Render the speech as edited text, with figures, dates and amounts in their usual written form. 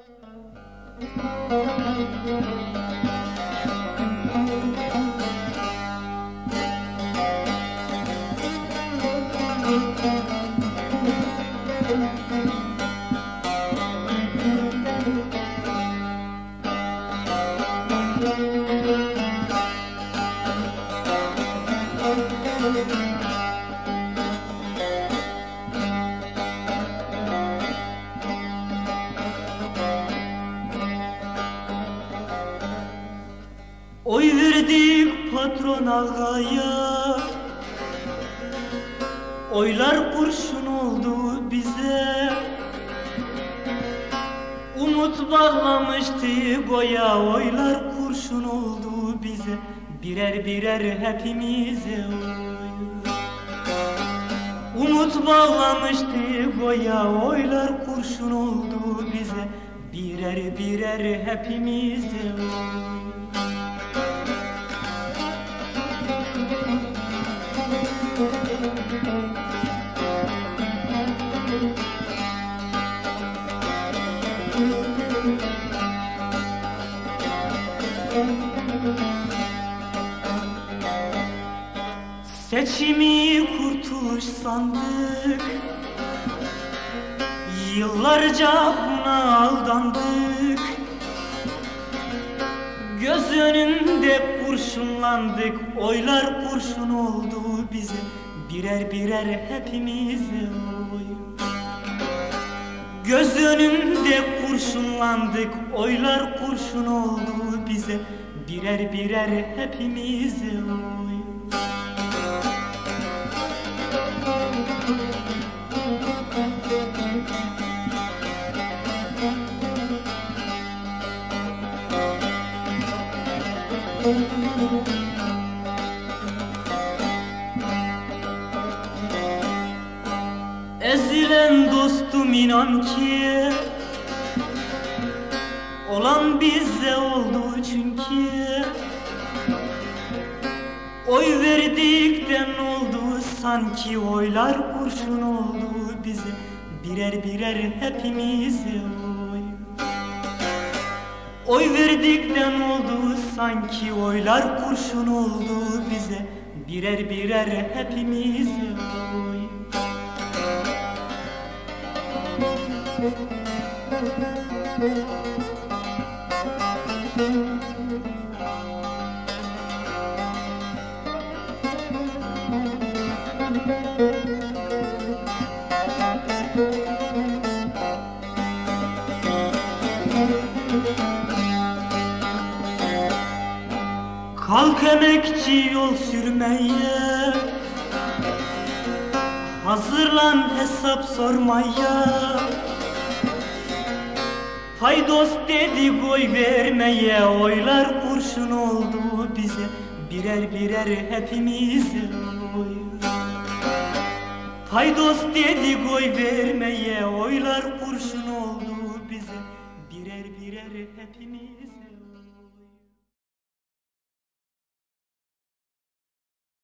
Oy verdik patron ağaya, oylar kurşun oldu bize. Umut bağlamıştı goya, oylar kurşun oldu bize. Birer birer hepimize oy. Umut bağlamıştı goya, oylar kurşun oldu bize. Birer birer hepimize oy. Seçimi kurtuluş sandık, yıllarca buna aldandık. Göz önünde kurşunlandık, oylar kurşun oldu bize. Birer birer hepimize oy. Göz önünde kurşunlandık, oylar kurşun oldu bize. Birer birer hepimize oy. Ezilen dostum inan ki, olan bize oldu çünkü. Oy verdikten oldu sanki, oylar kurşun oldu bize. Birer birer hepimize oy. Oy verdikten oldu sanki, oylar kurşun oldu bize. Birer birer hepimize oy. Kalk emekçi yol sürmeye, hazırlan hesap sormaya. Paydos dedik oy vermeye, oylar kurşun oldu bize. Birer birer hepimize oy. Paydos dedik oy vermeye, oylar kurşun oldu bize. Birer birer hepimize.